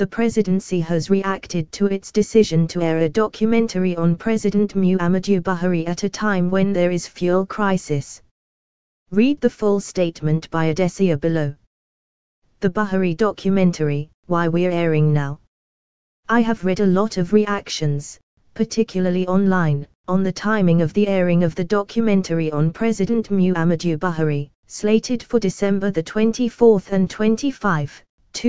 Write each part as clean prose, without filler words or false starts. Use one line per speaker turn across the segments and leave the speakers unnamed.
the Presidency has reacted to its decision to air a documentary on President Muhammadu Buhari at a time when there is fuel crisis. Read the full statement by Adesia below. The Buhari documentary, why we're airing now. I have read a lot of reactions, particularly online, on the timing of the airing of the documentary on President Muhammadu Buhari, slated for December the 24th and 25th,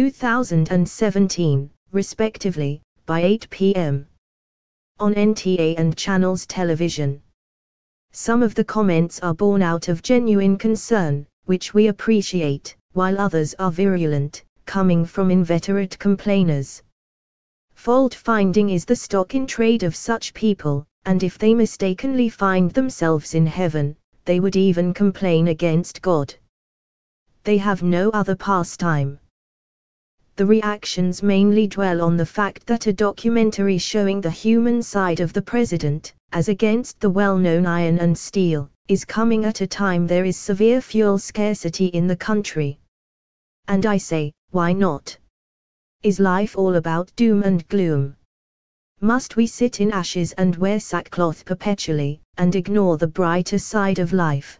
2017, respectively, by 8 p.m. on NTA and Channels Television. Some of the comments are born out of genuine concern, which we appreciate, while others are virulent, coming from inveterate complainers. Fault finding is the stock in trade of such people, and if they mistakenly find themselves in heaven, they would even complain against God. They have no other pastime. The reactions mainly dwell on the fact that a documentary showing the human side of the president, as against the well-known iron and steel, is coming at a time there is severe fuel scarcity in the country. And I say, why not? Is life all about doom and gloom? Must we sit in ashes and wear sackcloth perpetually, and ignore the brighter side of life?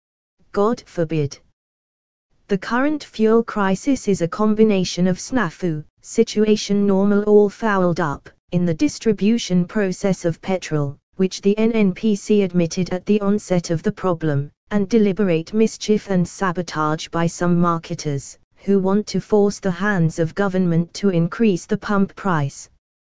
God forbid. The current fuel crisis is a combination of snafu, situation normal all fouled up, in the distribution process of petrol, which the NNPC admitted at the onset of the problem, and deliberate mischief and sabotage by some marketers, who want to force the hands of government to increase the pump price.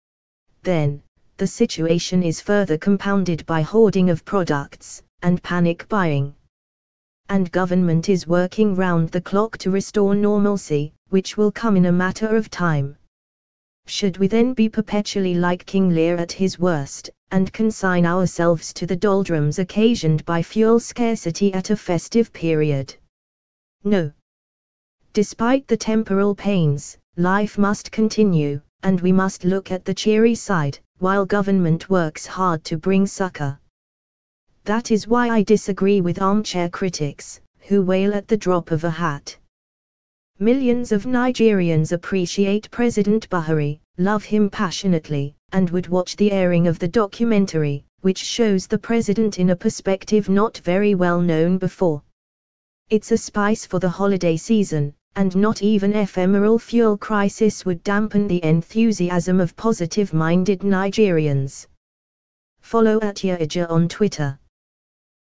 Then, the situation is further compounded by hoarding of products, and panic buying. And government is working round the clock to restore normalcy, which will come in a matter of time. Should we then be perpetually like King Lear at his worst, and consign ourselves to the doldrums occasioned by fuel scarcity at a festive period? No. Despite the temporal pains, life must continue, and we must look at the cheery side, while government works hard to bring succor. That is why I disagree with armchair critics, who wail at the drop of a hat. Millions of Nigerians appreciate President Buhari, love him passionately, and would watch the airing of the documentary, which shows the president in a perspective not very well known before. It's a spice for the holiday season, and not even ephemeral fuel crisis would dampen the enthusiasm of positive-minded Nigerians. Follow @Yaija on Twitter.